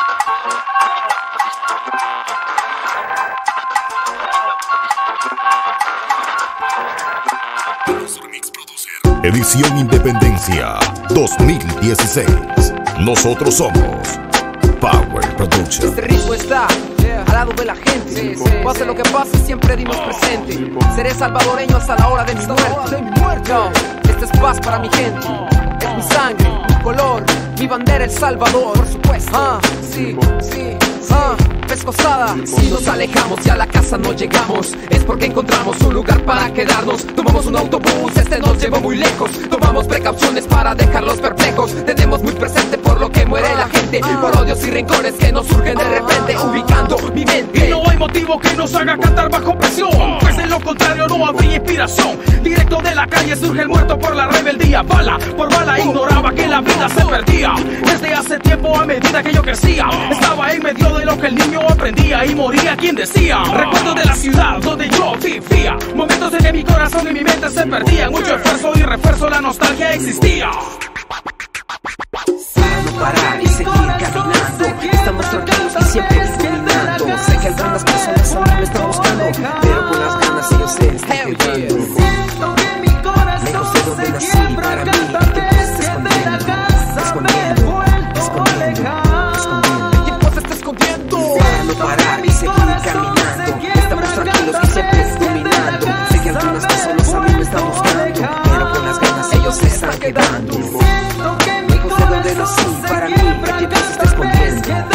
Edición Independencia 2016. Nosotros somos Power Production. Este ritmo está al lado de la gente. Pase lo que pase, siempre dimos presente. Seré salvadoreño hasta la hora de mi muerte. Yo, este es paz para mi gente. Es mi sangre, mi color, mi bandera El Salvador. Por supuesto. Sí. Pescosada. Si nos alejamos y a la casa no llegamos, es porque encontramos un lugar para quedarnos. Tomamos un autobús, este nos llevó muy lejos. Tomamos precauciones para dejarlos perplejos. Tenemos muy presente por lo que muere la gente, por odios y rincones que nos surgen de repente, ubicando mi mente. Y no hay motivo que nos haga cantar bajo presión, pues de lo contrario no habría inspiración. Directo de la calle surge el muerto por la rebeldía. Bala por bala ignoraba que la vida se perdía. Desde hace tiempo, a medida que yo crecía, estaba en medio de lo que el niño aprendía y moría quien decía. Recuerdo de la ciudad donde yo vivía, momentos en que mi corazón y mi mente se perdían. Mucho esfuerzo y refuerzo, la nostalgia existía. Para no parar y seguir caminando, estamos tranquilos y siempre discriminando. Sé que algunas personas aún me están buscando, pero con las ganas ellos se están quedando. Lejos de donde nací, para mí el tiempo se está escondiendo. El tiempo se está escondiendo. Para no parar y seguir caminando, estamos tranquilos y siempre discriminando. Sé que algunas personas aún me están buscando, pero con las ganas ellos se están quedando. Lejos de donde nací, para mí el tiempo se está escondiendo.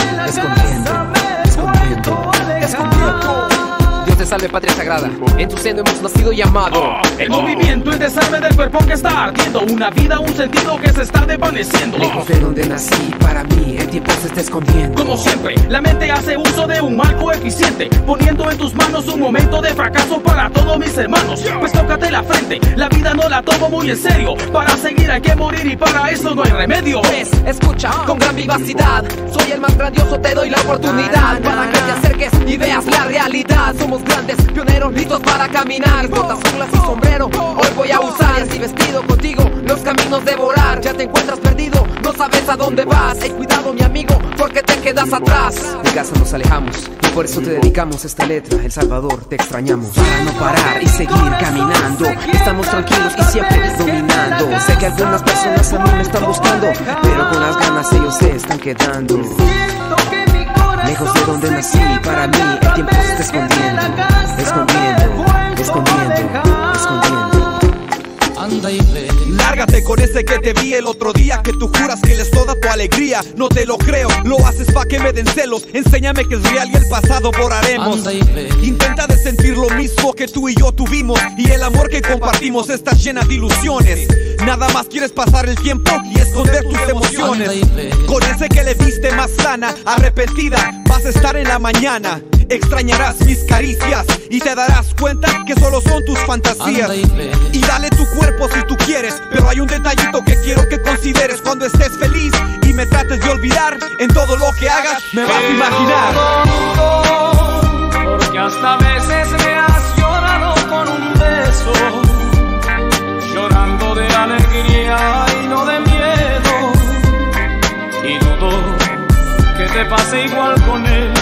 Dios te salve, patria sagrada, en tu seno hemos nacido y amado. El movimiento, el desarme del cuerpo que está ardiendo, una vida, un sentido que se está desvaneciendo. Lejos de donde nací, para mí el tiempo se está escondiendo. Como siempre, la mente hace uso de un mal coeficiente, poniendo en tus manos un momento de fracaso para todos mis hermanos. Pues tócate la frente, la vida no la tomo muy en serio. Para seguir hay que morir y para eso no hay remedio. Escucha con gran vivacidad, soy el más grandioso, te doy la oportunidad para que te acerques y veas la realidad. Somos grandes, pioneros, listos para caminar. Botas, junglas y sombrero, hoy voy a usar. Y así vestido contigo, los caminos devorar. Ya te encuentras perdido, no sabes a dónde vas. Cuidado mi amigo, porque te quedas atrás. De casa nos alejamos, y por eso te dedicamos esta letra. El Salvador, te extrañamos. Para no parar y seguir caminando, estamos tranquilos y siempre dominando. Sé que algunas personas a mí me están buscando, pero con las ganas ellos se están quedando. Lejos de donde nací, para mí el tiempo se está escondiendo. Anda y ve. Lárgate con ese que te vi el otro día, que tú juras que él es toda tu alegría. No te lo creo, lo haces pa' que me den celos. Enséñame que es real y el pasado borraremos. Anda y ve. Intenta de sentir lo mismo que tú y yo tuvimos, y el amor que compartimos está llena de ilusiones. Nada más quieres pasar el tiempo y esconder tus emociones. Con ese que le viste más sana, arrepentida, vas a estar en la mañana. Extrañarás mis caricias y te darás cuenta que solo son tus fantasías. Y dale tu cuerpo si tú quieres, pero hay un detallito que quiero que consideres. Cuando estés feliz y me trates de olvidar, en todo lo que hagas me vas a imaginar. Porque hasta veces me has llorado con un beso, llorando de alegría y no de miedo. Y dudo que te pase igual con él.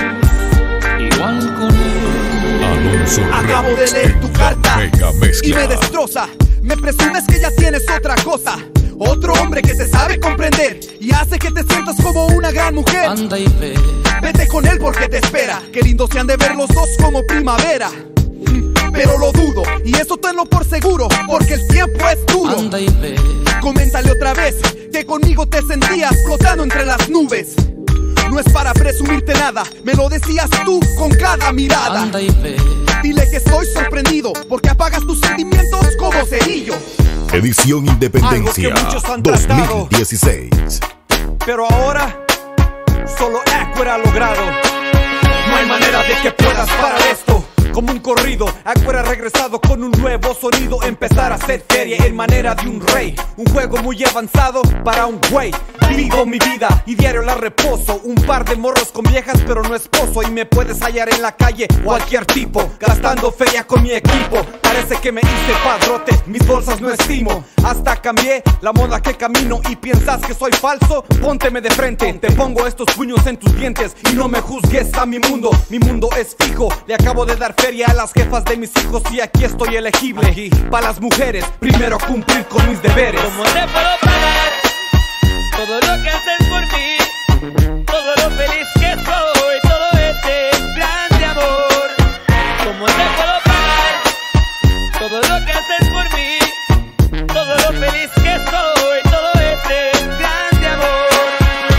Acabo de leer tu carta y me destroza. Me presumes que ya tienes otra cosa, otro hombre que te sabe comprender y hace que te sientas como una gran mujer. Anda y ve. Vete con él porque te espera. Qué lindo se han de ver los dos como primavera. Pero lo dudo, y eso tenlo por seguro, porque el tiempo es duro. Anda y ve. Coméntale otra vez que conmigo te sentías flotando entre las nubes. No es para presumirte nada, me lo decías tú con cada mirada. Anda y ve. Dile que estoy sorprendido porque apagas tus sentimientos como cerillo. Edición Independencia 2016. Pero ahora solo Aqua ha logrado. No hay manera de que puedas parar esto. como un corrido. Ahora he regresado con un nuevo sonido. Empezar a hacer feria en manera de un rey. Un juego muy avanzado para un güey. Vivo mi vida y diario la reposo. Un par de morros con viejas pero no esposo. Y me puedes hallar en la calle cualquier tipo, gastando feria con mi equipo. Parece que me hice padrote, mis bolsas no estimo. Hasta cambié la moda que camino. Y piensas que soy falso, pónteme de frente. Te pongo estos puños en tus dientes y no me juzgues a mi mundo. Mi mundo es fijo, le acabo de dar feria a las jefas de mis hijos. Y aquí estoy elegible, para las mujeres, primero cumplir con mis deberes. ¿Cómo te puedo pagar todo lo que haces por mí? Todo lo feliz que soy, todo este grande amor. ¿Cómo te puedo pagar todo lo que haces por mí? Todo lo feliz que soy, todo este grande amor.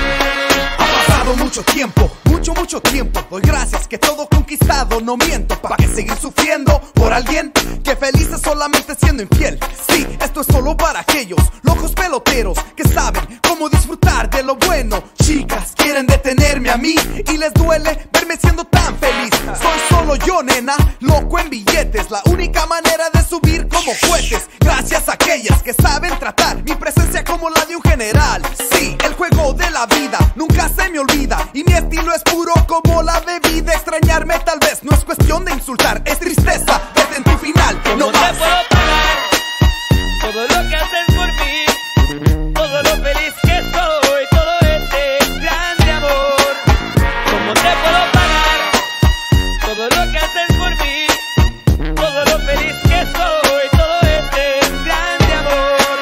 Ha pasado mucho tiempo, mucho tiempo. Doy gracias que todo conquistado, no miento. ¿Para qué seguir sufriendo por alguien que feliz es solamente siendo infiel? Sí, esto es solo para aquellos locos peloteros que saben cómo disfrutar de lo bueno. Chicas quieren detenerme a mí y les duele verme siendo tan feliz. Soy solo yo, nena, loco en billetes. La única manera de subir como cohetes. Gracias a aquellas que saben tratar mi presencia como la de un general. Sí, el juego de la vida nunca se me olvida y mi estilo es puro como la bebida. Extrañarme tal vez no es cuestión de insultar, es tristeza verte en tu final. ¿Cómo No te más. puedo pagar todo lo que haces por mí? Todo lo feliz que soy, todo este grande amor. ¿Cómo te puedo pagar todo lo que haces por mí? Todo lo feliz que soy, todo este grande amor.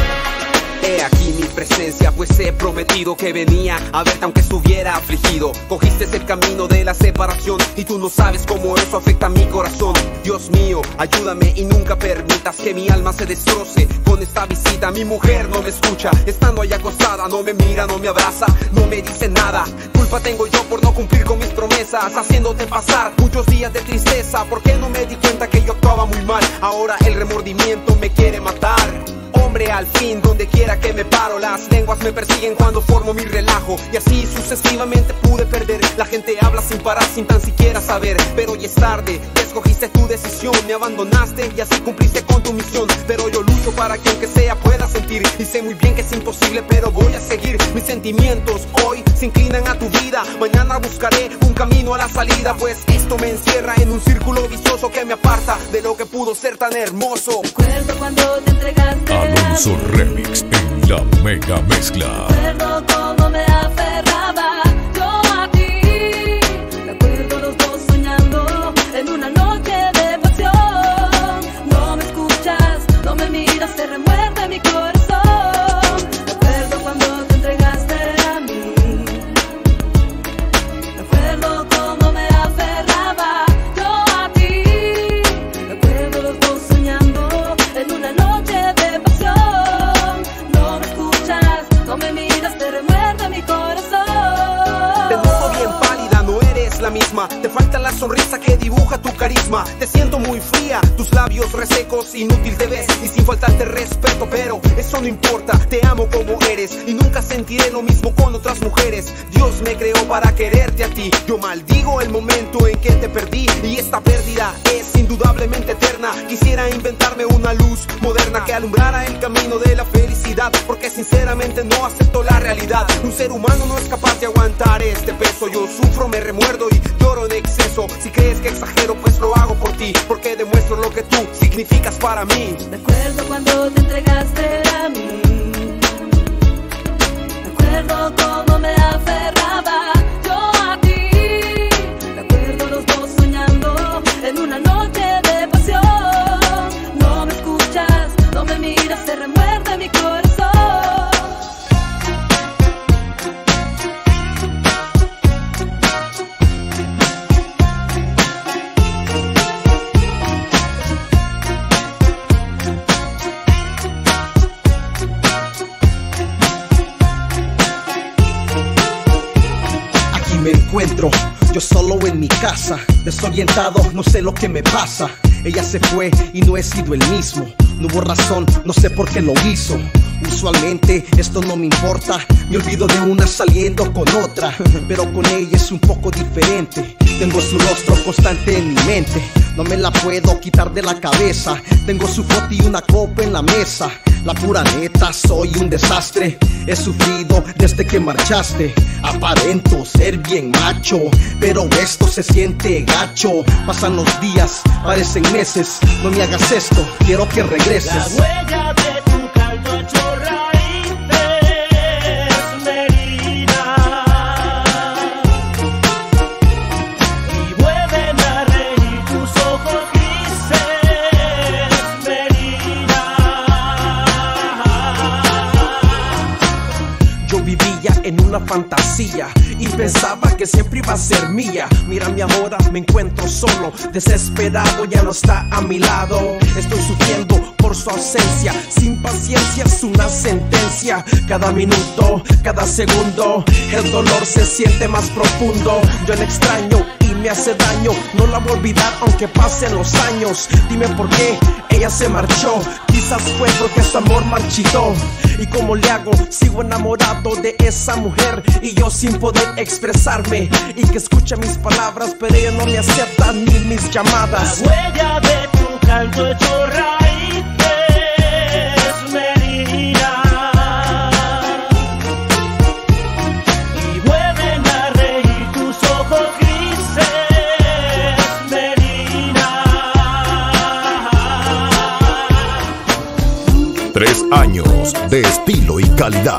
He aquí mi presencia, pues he prometido que venía a verte aunque estuviera afligido. Cogiste el camino de la separación y tú no sabes cómo eso afecta a mi corazón. Dios mío, ayúdame y nunca permitas que mi alma se destroce con esta visita. Mi mujer no me escucha, estando ahí acostada, no me mira, no me abraza, no me dice nada. Culpa tengo yo por no cumplir con mis promesas, haciéndote pasar muchos días de tristeza. Porque no me di cuenta que yo actuaba muy mal, ahora el remordimiento me quiere matar. Hombre al fin, donde quiera que me paro, las lenguas me persiguen cuando formo mi relajo. Y así sucesivamente pude perder. La gente habla sin parar, sin tan siquiera saber. Pero ya es tarde, ya escogiste tu decisión. Me abandonaste y así cumpliste con tu misión. Pero yo lucho para que aunque sea pueda sentir. Y sé muy bien que es imposible, pero voy a seguir. Mis sentimientos hoy se inclinan a tu vida. Mañana buscaré un camino a la salida, pues esto me encierra en un círculo vicioso que me aparta de lo que pudo ser tan hermoso. Recuerdo cuando te entregaste Alonso Remix en la mega mezcla. Recuerdo cómo me aferraba yo a ti. Recuerdo los dos soñando en una noche de pasión. No me escuchas, no me miras, se remuerde mi corazón. Recuerdo cuando te entregaste a mí. Recuerdo cómo me aferraba yo a ti. Recuerdo los dos soñando en una noche de pasión. No me escuchas, no me miras, te remuerde mi corazón. Te noto bien pálida, no eres la misma. Te falta la sonrisa que dibuja tu carisma. Te siento muy fría, tus labios resecos, inútil te ves y sin faltarte respeto. Pero eso no importa, te amo como eres y nunca sentiré lo mismo con otras mujeres. Dios me creó para quererte a ti. Yo maldigo el momento en que te perdí y esta pérdida es indudablemente eterna. Quisiera inventarme una luz moderna que alumbrara el camino de la felicidad, porque sinceramente no acepto la realidad. Un ser humano no es capaz de aguantar este peso. Yo sufro, me remuerdo y lloro en exceso. Si crees que exagero, pues lo hago por ti, porque demuestro lo que tú significas para mí. Recuerdo cuando te entregaste a mí. Recuerdo cómo me aferraba yo a ti. Recuerdo los dos soñando en una noche de pasión. No me escuchas, no me miras, se remuerde mi corazón. Me encuentro yo solo en mi casa, desorientado, no sé lo que me pasa. Ella se fue y no he sido el mismo. No hubo razón, no sé por qué lo hizo. Usualmente esto no me importa, me olvido de una saliendo con otra, pero con ella es un poco diferente. Tengo su rostro constante en mi mente, no me la puedo quitar de la cabeza. Tengo su foto y una copa en la mesa. La pura neta, soy un desastre. He sufrido desde que marchaste. Aparento ser bien macho, pero esto se siente gacho. Pasan los días, parecen meses. No me hagas esto, quiero que regreses. La huella de tu caldo hecho raíces me herida y vuelven a reír tus ojos grises me herida. Yo vivía en una fantasía y pensaba que siempre iba a ser mía. Mira mi ahora, me encuentro solo, desesperado, ya no está a mi lado. Estoy sufriendo por su ausencia, sin paciencia es una sentencia. Cada minuto, cada segundo, el dolor se siente más profundo. Yo la extraño y me hace daño, no la voy a olvidar aunque pasen los años. Dime por qué ella se marchó, quizás fue porque su amor marchitó. ¿Y cómo le hago? Sigo enamorado de esa mujer y yo sin poder expresarme. Y que escucha mis palabras, pero ella no me acepta ni mis llamadas. La huella de tu caldo hecho raíces me herida y vuelven a reír tus ojos grises me herida. 3 años de estilo y calidad.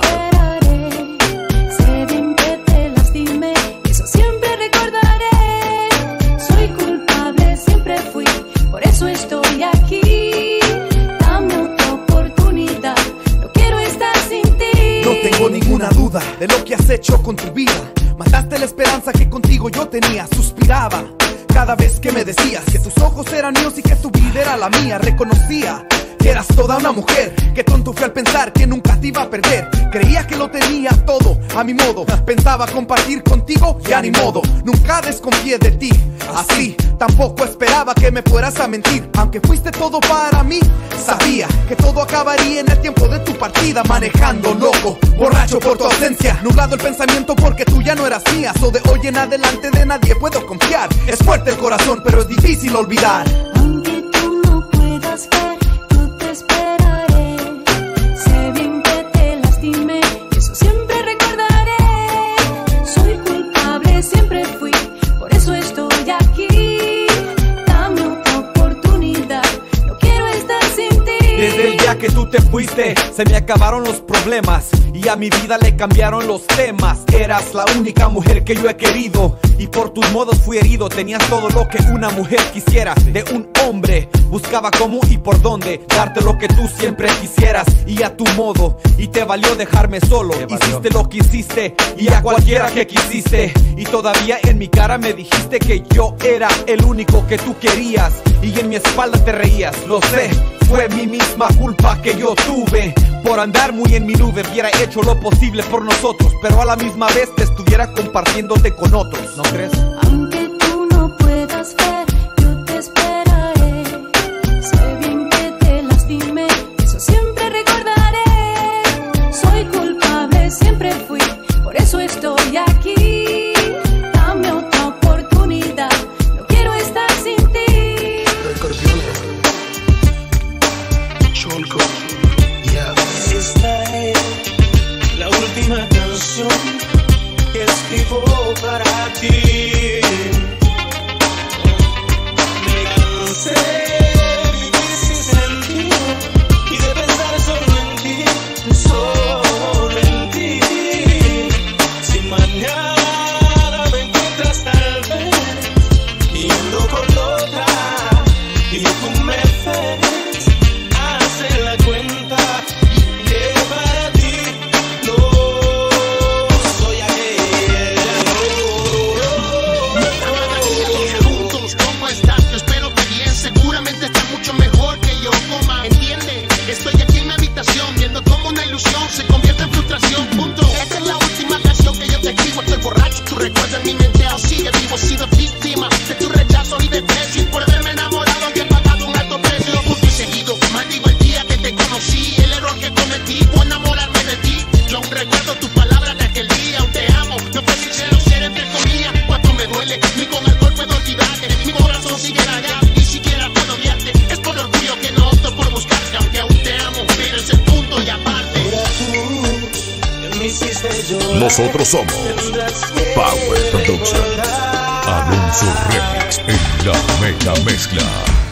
Sé bien que te lastimé, eso siempre recordaré. Soy culpable, siempre fui, por eso estoy aquí. Dame otra oportunidad, no quiero estar sin ti. No tengo ninguna duda de lo que has hecho con tu vida. Mataste la esperanza que contigo yo tenía. Suspiraba cada vez que me decías que tus ojos eran míos y que tu vida era la mía. Reconocía que eras toda una mujer. Qué tonto fui al pensar que nunca te iba a perder. Creía que lo tenía todo a mi modo. Pensaba compartir contigo, ya ni modo. Nunca desconfié de ti, así. Tampoco esperaba que me fueras a mentir. Aunque fuiste todo para mí, sabía que todo acabaría en el tiempo de tu partida. Manejando loco, borracho por tu ausencia, nublado el pensamiento porque tú ya no eras mía. So de hoy en adelante de nadie puedo confiar. Es fuerte el corazón, pero es difícil olvidar. Aunque tú no puedas ver, yo te esperaré. Sé bien que te lastimé, eso siempre recordaré. Soy culpable, siempre fui, por eso estoy aquí. Dame otra oportunidad, no quiero estar sin ti. Desde el día que tú te fuiste, se me acabaron los problemas y a mi vida le cambiaron los temas. Eras la única mujer que yo he querido y por tus modos fui herido. Tenías todo lo que una mujer quisiera de un hombre. Buscaba cómo y por dónde darte lo que tú siempre quisieras y a tu modo. Y te valió dejarme solo, hiciste lo que hiciste y a cualquiera que quisiste. Y todavía en mi cara me dijiste que yo era el único que tú querías y en mi espalda te reías. Lo sé, fue mi misma culpa que yo tuve por andar muy en mi nube. Hubiera hecho lo posible por nosotros, pero a la misma vez te estuviera compartiéndote con otros, ¿no crees? Aunque tú no puedas ver, yo te esperaré. Sé bien que te lastimé, eso siempre recordaré. Soy culpable, siempre fui, por eso estoy aquí. Dame otra oportunidad, no quiero estar sin ti. Cholco, yeah. Esta es la última canción que escribo para ti. Me cansé de vivir sin sentido y de pensar solo en ti, solo en ti. Si mañana me encuentras tal vez yendo con otra y tú me ves, haz la cuenta que para ti no soy aquel. Juntos, ¿cómo estás? Yo espero que bien, seguramente Nosotros somos Power Productions. Alonso Remix en la mega mezcla.